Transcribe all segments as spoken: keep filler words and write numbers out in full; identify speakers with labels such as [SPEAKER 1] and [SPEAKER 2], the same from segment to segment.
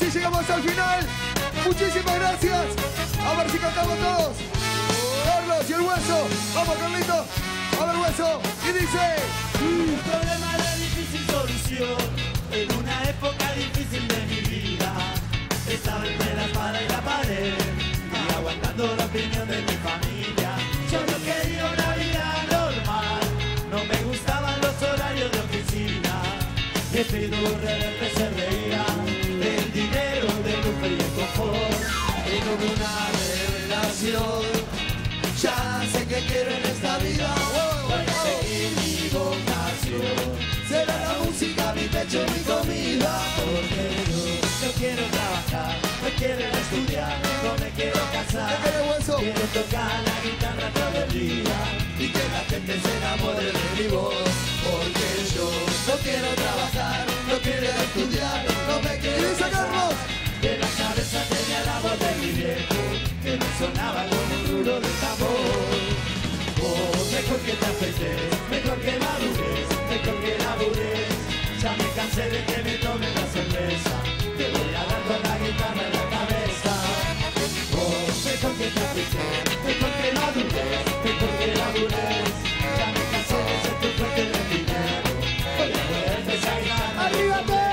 [SPEAKER 1] así llegamos al final. Muchísimas gracias. A ver si cantamos todos. Carlos y el Hueso. Vamos, Carlito. A ver, Hueso. Y dice...
[SPEAKER 2] Un problema de difícil solución en una época difícil de mi vida. Estaba entre la espada y la pared y aguantando la opinión de mi familia. Yo no quería una vida normal, no me gustaban los horarios de oficina. Y espíritu rebelde se reía del dinero, del lujo y el confort. Y no hubo una revelación, ya sé que quiero en esta vida. Voy a seguir mi vocación, será la música, mi techo, mi comida. Porque yo no quiero trabajar, no quiero estudiar, no me quiero casar. Quiero tocar la guitarra todo el día y que la gente se enamore de mi voz. Porque yo no quiero trabajar, no quiero estudiar, no me quiero casar. Que la cabeza tenía la voz de mi viejo, que me sonaba como un rulo de tambor. Oh, mejor que te afeites, mejor que madures, mejor que labures. Ya me cansé de que me tomen la cerveza, te voy a dar con la guitarra en la cabeza. Oh, mejor que te afeites, mejor que madures, mejor que labures. Ya me cansé de ser tu fuente de dinero, voy a poderme sacar. ¡Arriba todos!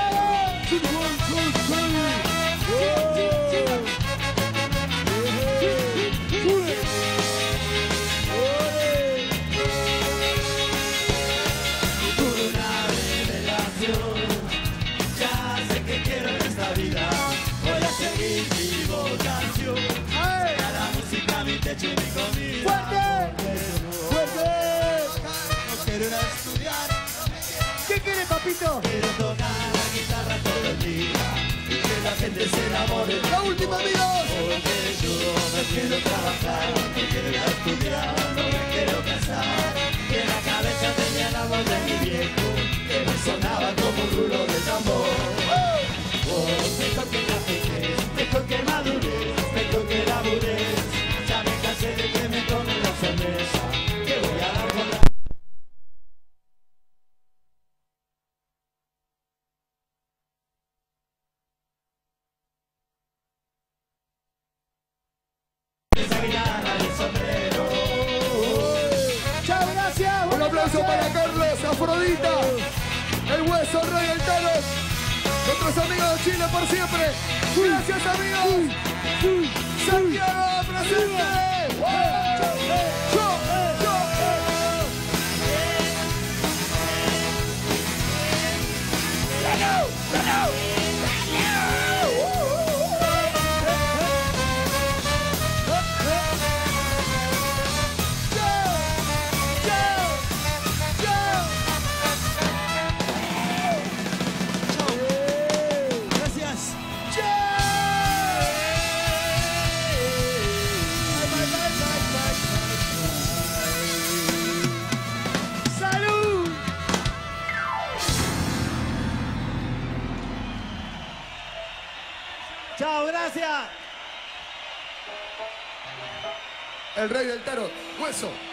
[SPEAKER 1] ¡Fuerte! ¡Fuerte!
[SPEAKER 2] No quiero ir a estudiar.
[SPEAKER 1] ¿Qué quiere, papito?
[SPEAKER 2] Quiero tocar la guitarra todo el día y que la gente se enamore.
[SPEAKER 1] ¡La última, amigos!
[SPEAKER 2] Porque yo no quiero trabajar, no quiero ir a estudiar, no me quiero casar. Que en la cabeza tenía la voz de mi viejo, que me sonaba como un rulo de tambor. Oh, mejor que te afeites, mejor que madures, mejor que labures. Ya me cansé de que me tomen la cerveza, que voy a dar con la... esa guitarra del sombrero.
[SPEAKER 1] ¡Chao, gracias! Un aplauso para Carlos, Afrodita, el Hueso, Rey, el Thanos, nuestros amigos de Chile por siempre. ¡Gracias, amigos! ¡Santiago, presente!
[SPEAKER 2] ¡Chao, gracias!
[SPEAKER 1] El Rey del Tarot, Hueso.